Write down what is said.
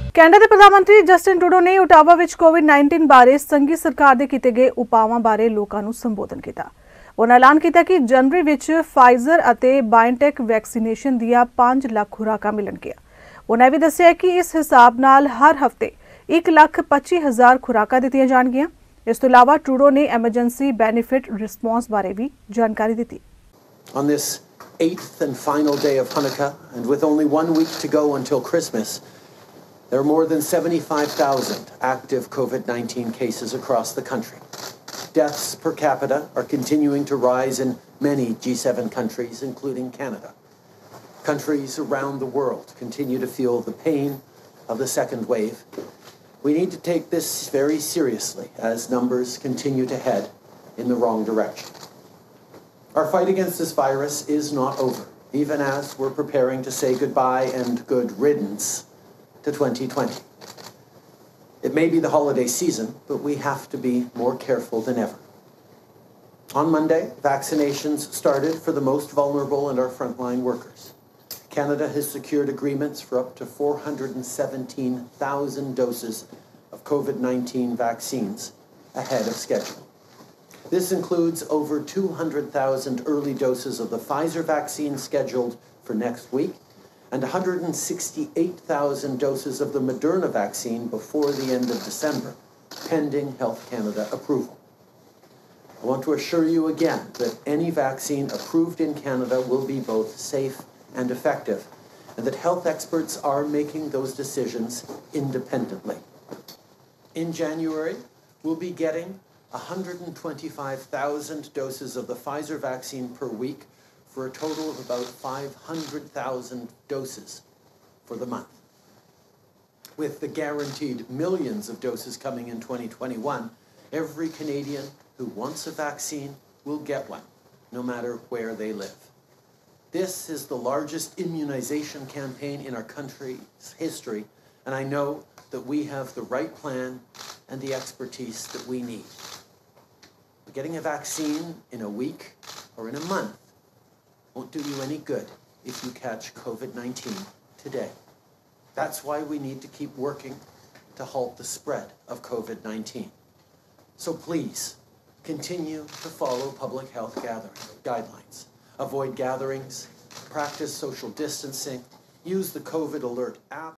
Canada ਦੇ ਪ੍ਰਧਾਨ ਮੰਤਰੀ ਜਸਟਿਨ ਟਰੂਡੋ ਨੇ ਓਟਾਵਾ ਵਿੱਚ ਕੋਵਿਡ-19 ਬਾਰੇ ਸੰਘੀ ਸਰਕਾਰ ਦੇ ਕੀਤੇ ਗਏ ਉਪਾਵਾਂ ਬਾਰੇ ਲੋਕਾਂ ਨੂੰ ਸੰਬੋਧਨ ਕੀਤਾ। ਉਹਨਾਂ ਐਲਾਨ ਕੀਤਾ ਕਿ ਜਨਵਰੀ ਵਿੱਚ ਫਾਈਜ਼ਰ ਅਤੇ ਬਾਇਓਟੈਕ ਵੈਕਸੀਨੇਸ਼ਨ ਦੀਆਂ 5 ਲੱਖ ਖੁਰਾਕਾਂ ਮਿਲਣਗੀਆਂ। ਉਹਨਾਂ ਵੀ ਦੱਸਿਆ ਕਿ ਇਸ ਹਿਸਾਬ ਨਾਲ ਹਰ ਹਫ਼ਤੇ 1,25,000 ਖੁਰਾਕਾਂ ਦਿੱਤੀਆਂ ਜਾਣਗੀਆਂ। ਇਸ ਤੋਂ ਇਲਾਵਾ ਟਰੂਡੋ ਨੇ ਐਮਰਜੈਂਸੀ ਬੈਨੀਫਿਟ ਰਿਸਪੌਂਸ ਬਾਰੇ ਵੀ ਜਾਣਕਾਰੀ ਦਿੱਤੀ। On this 8th and final day of Hanukkah, and with only 1 week to go until Christmas, there are more than 75,000 active COVID-19 cases across the country. Deaths per capita are continuing to rise in many G7 countries, including Canada. Countries around the world continue to feel the pain of the second wave. We need to take this very seriously as numbers continue to head in the wrong direction. Our fight against this virus is not over, even as we're preparing to say goodbye and good riddance to 2020. It may be the holiday season, but we have to be more careful than ever. On Monday, vaccinations started for the most vulnerable and our frontline workers. Canada has secured agreements for up to 417,000 doses of COVID-19 vaccines ahead of schedule. This includes over 200,000 early doses of the Pfizer vaccine scheduled for next week, and 168,000 doses of the Moderna vaccine before the end of December, pending Health Canada approval. I want to assure you again that any vaccine approved in Canada will be both safe and effective, and that health experts are making those decisions independently. In January, we'll be getting 125,000 doses of the Pfizer vaccine per week, for a total of about 500,000 doses for the month. With the guaranteed millions of doses coming in 2021, every Canadian who wants a vaccine will get one, no matter where they live. This is the largest immunization campaign in our country's history, and I know that we have the right plan and the expertise that we need. But getting a vaccine in a week or in a month won't do you any good if you catch COVID-19 today. That's why we need to keep working to halt the spread of COVID-19. So please, continue to follow public health guidelines. Avoid gatherings, practice social distancing, use the COVID Alert app.